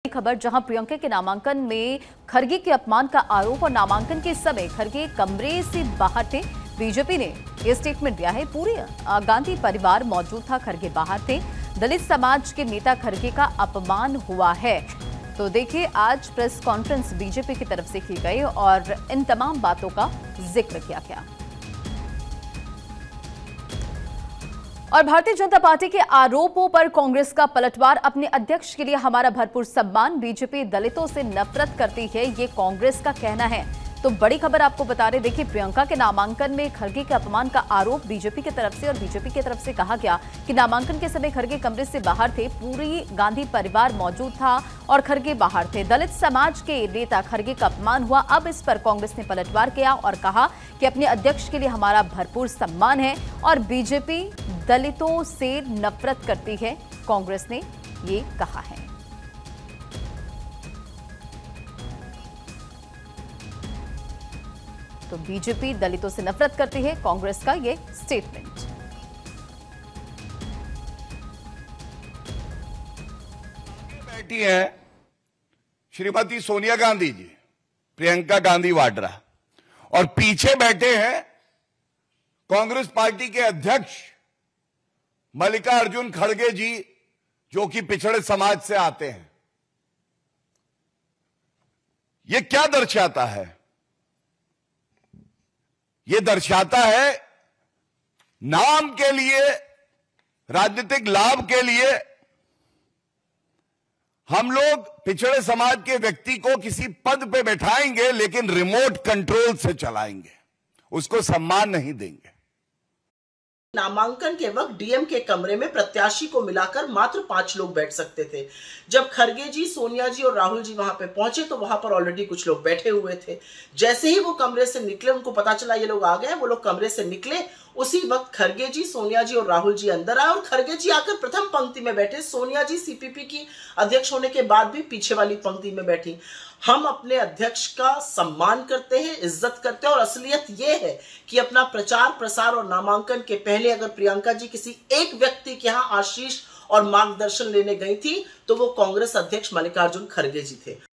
खबर, जहां प्रियंका के नामांकन में खरगे के अपमान का आरोप और नामांकन के समय खरगे कमरे से बाहर थे। बीजेपी ने यह स्टेटमेंट दिया है, पूरे गांधी परिवार मौजूद था, खरगे बाहर थे। दलित समाज के नेता खरगे का अपमान हुआ है। तो देखिए, आज प्रेस कॉन्फ्रेंस बीजेपी की तरफ से की गई और इन तमाम बातों का जिक्र किया गया। और भारतीय जनता पार्टी के आरोपों पर कांग्रेस का पलटवार, अपने अध्यक्ष के लिए हमारा भरपूर सम्मान, बीजेपी दलितों से नफरत करती है, ये कांग्रेस का कहना है। तो बड़ी खबर आपको बता रहे, देखिए, प्रियंका के नामांकन में खरगे के अपमान का आरोप बीजेपी की तरफ से, और बीजेपी की तरफ से कहा गया कि नामांकन के समय खरगे कमरे से बाहर थे, पूरी गांधी परिवार मौजूद था और खरगे बाहर थे। दलित समाज के नेता खरगे का अपमान हुआ। अब इस पर कांग्रेस ने पलटवार किया और कहा कि अपने अध्यक्ष के लिए हमारा भरपूर सम्मान है और बीजेपी दलितों से नफरत करती है, कांग्रेस ने ये कहा है। तो बीजेपी दलितों से नफरत करती है, कांग्रेस का ये स्टेटमेंट। बैठी हैं श्रीमती सोनिया गांधी जी, प्रियंका गांधी वाड्रा, और पीछे बैठे हैं कांग्रेस पार्टी के अध्यक्ष मल्लिकार्जुन खड़गे जी, जो कि पिछड़े समाज से आते हैं। यह क्या दर्शाता है? यह दर्शाता है नाम के लिए, राजनीतिक लाभ के लिए हम लोग पिछड़े समाज के व्यक्ति को किसी पद पे बैठाएंगे, लेकिन रिमोट कंट्रोल से चलाएंगे, उसको सम्मान नहीं देंगे। नामांकन के वक्त डीएम के कमरे में प्रत्याशी को मिलाकर मात्र 5 लोग बैठ सकते थे। जब खरगे जी, सोनिया जी और राहुल जी वहां पे पहुंचे तो वहां पर ऑलरेडी कुछ लोग बैठे हुए थे। जैसे ही वो कमरे से निकले, उनको पता चला ये लोग आ गए, वो लोग कमरे से निकले, उसी वक्त खरगे जी, सोनिया जी और राहुल जी अंदर आए और खरगे जी आकर प्रथम पंक्ति में बैठे। सोनिया जी सीपीपी की अध्यक्ष होने के बाद भी पीछे वाली पंक्ति में बैठी। हम अपने अध्यक्ष का सम्मान करते हैं, इज्जत करते हैं, और असलियत यह है कि अपना प्रचार प्रसार और नामांकन के पहले अगर प्रियंका जी किसी एक व्यक्ति के यहां आशीष और मार्गदर्शन लेने गई थी तो वो कांग्रेस अध्यक्ष मल्लिकार्जुन खड़गे जी थे।